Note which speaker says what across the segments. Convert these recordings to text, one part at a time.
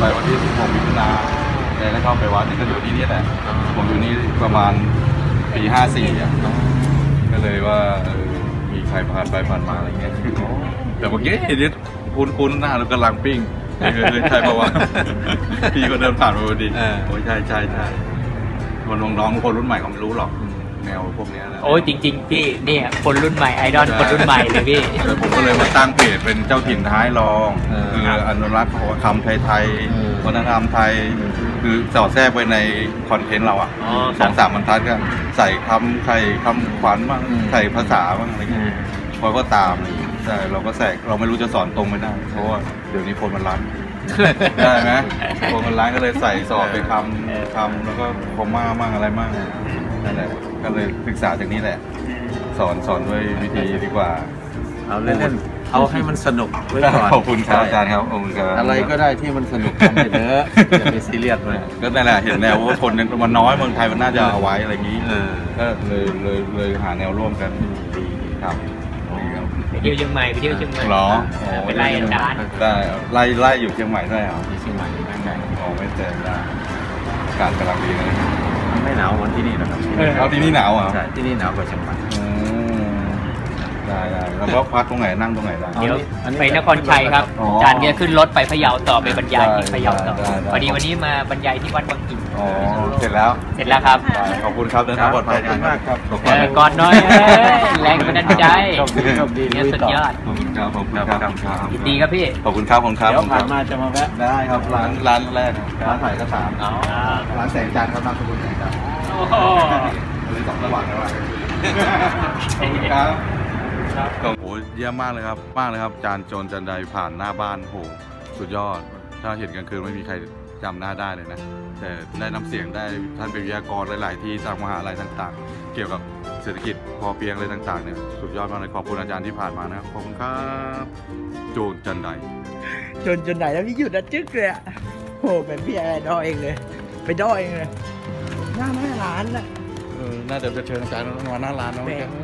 Speaker 1: ไปวันที่16 มิถุนายนแกก็เข้าไปวัดนี่ก็อยู่ที่นี่แหละผมอยู่นี่ประมาณปี54อ่ะก็เลยว่ามีใครผ่านไปผ่านมาอะไรเงี้ยแต่เมื่อกี้เห็นคุ้นหน้าเรากำลังปิ้งใช่ปะวะพี่ก็เดินผ่านมาพอดีโอ้ยใช่คนน้องๆคนรุ่นใหม่เขาไม่รู้หรอกแนวพวกนี้นะ
Speaker 2: โอ้ยจริงๆพี่เนี่ยคนรุ่นใหม่ไอดอลคนรุ่นใหม่เลยพี่
Speaker 1: แล้วผมก็เลยมาตั้งเพจเป็นเจ้าถิ่นท้ายรองคืออนุรักษ์คำไทยวัฒนธรรมไทยคือสอดแทรกไปในคอนเทนต์เราอ่ะ2-3 บรรทัดก็ใส่คำขวัญบ้างใส่ภาษาบ้างอะไรเงี้ยพอก็ตามใช่เราก็แทรกเราไม่รู้จะสอนตรงไม่ได้เพราะว่าเดี๋ยวนี้คนมันรันได้ไหมคนมันรันก็เลยใส่สอบไปคำแล้วก็คอมมามั่งอะไรมั่งนั่นแหละก็เลยศึกษาจากนี้แหละสอนด้วยวิธีดีกว่า
Speaker 3: เอาเล่นๆเอาให้มันสนุกไว้ก่อน
Speaker 1: ขอบคุณครับอาจารย์ครับ
Speaker 3: อะไรก็ได้ที่มันสนุกทำไปเถอะอย่าไปซีเรียสเลย
Speaker 1: ก็นั่นแหละเห็นแนวว่าคนมันน้อยเมืองไทยมันน่าจะเอาไว้อะไรอย่างนี้ก็เลยหาแนวร่วมกันดีครับ
Speaker 2: ไปเที่ยวเชียงใหม่
Speaker 1: หรอ
Speaker 2: ไปไล่อาจารย์
Speaker 1: ได้ไล่อยู่เชียงใหม่ได้เหรอ
Speaker 3: ที่เชียงใหม่ไม่ไกล
Speaker 1: ไม่เจอได้การกำลังดีนะ
Speaker 3: ไม่หนาวเหมือนที่นี่นะครับ
Speaker 1: เอาที่นี่หนาวอ่ะ
Speaker 3: ใช่ที่นี่หนาวกว่าเชียงใหม่
Speaker 1: ได้แล้วก็พักตรงไหนนั่งตรงไหนได้
Speaker 2: เดี๋ยวไปนครชัยครับอาจารย์จะขึ้นรถไปพะเยาต่อไปบรรยายที่พะเยาต่อพอดีวันนี้มาบรรยายที่วัดบางกิ่ง
Speaker 1: เสร็จแล้ว
Speaker 2: ครับ
Speaker 1: ขอบคุณครับเดินทางปลอดภัยมากครับ
Speaker 2: ก่อนน้อยแรงบันดาลใจเนี่ยสุดยอด
Speaker 1: ขอบคุณครับ
Speaker 2: ดีครับพี่
Speaker 1: ขอบคุณครับ
Speaker 3: เดี๋ยวผ่านมาจะมาแวะ
Speaker 1: ได้ครับร้านแรกร้านถ่ายก็3ร้านแสงจันทร์ครับนามสกุลแสงจันทร์เลย2 ระหว่างขอบคุณครับโอ้โหเยี่ยมมากเลยครับจานโจรจันไดผ่านหน้าบ้านโหสุดยอดถ้าเห็นกลางคืนไม่มีใครจำหน้าได้เลยนะแต่ได้น้ำเสียงได้ท่านเป็นวิทยากรหลายๆที่จากมหาลัยต่างๆเกี่ยวกับเศรษฐกิจพอเพียงอะไรต่างๆเนี่ยสุดยอดมากเลยขอบคุณอาจารย์ที่ผ่านมานะครับขอบคุณครับโจรจันได
Speaker 4: แล้วพี่หยุดนะจึ๊กเลยอ่ะโหแบบพี่ไอ้ดอเองเลยไปดอเองเลยหน้าร้านน่ะ
Speaker 1: น่าจะเชิญอาจารย์มาหน้าร้านนะ
Speaker 4: เบรก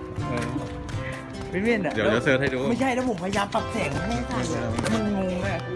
Speaker 4: ไม่เว้นอ่ะ
Speaker 1: เดี๋ยวเซิร์ชให้ดู
Speaker 4: ไม่ใช่แล้วผมพยายามปรับแสงให้ทันมันงงเลย